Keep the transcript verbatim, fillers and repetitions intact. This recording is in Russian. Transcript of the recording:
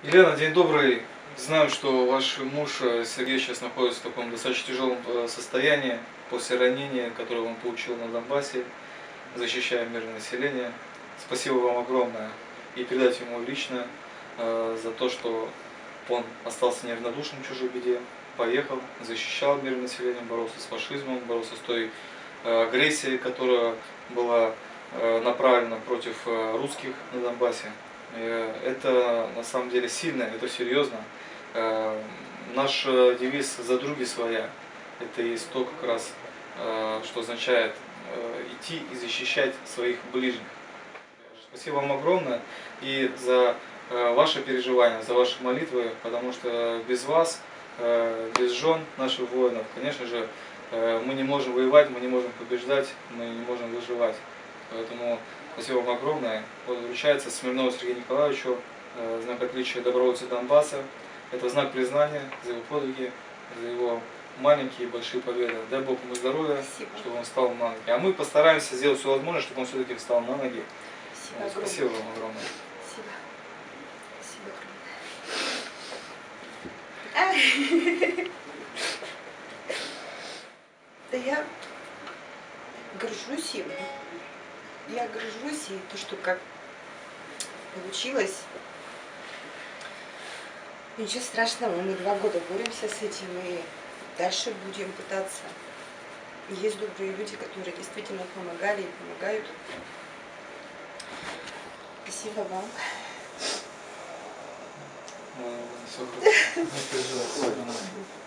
Елена, день добрый. Знаю, что ваш муж Сергей сейчас находится в таком достаточно тяжелом состоянии после ранения, которое он получил на Донбассе, защищая мирное население. Спасибо вам огромное и передать ему лично э, за то, что он остался неравнодушным к чужой беде, поехал, защищал мирное население, боролся с фашизмом, боролся с той э, агрессией, которая была э, направлена против э, русских на Донбассе. Это на самом деле сильно, это серьезно. Наш девиз «За други своя» – это есть то, как раз, что означает идти и защищать своих ближних. Спасибо вам огромное и за ваши переживания, за ваши молитвы, потому что без вас, без жен наших воинов, конечно же, мы не можем воевать, мы не можем побеждать, мы не можем выживать. Поэтому спасибо вам огромное. Вот вручается Смирнову Сергею Николаевичу знак отличия добровольца Донбасса. Это знак признания за его подвиги, за его маленькие и большие победы. Дай Бог ему здоровья, спасибо, чтобы он встал на ноги. А мы постараемся сделать все возможное, чтобы он все-таки встал на ноги. Спасибо, вот, спасибо вам огромное. Спасибо. Спасибо. Да я горжусь им. Я горжусь, и то, что как получилось. Ничего страшного, мы два года боремся с этим и дальше будем пытаться. Есть добрые люди, которые действительно помогали и помогают. Спасибо вам. Все хорошо.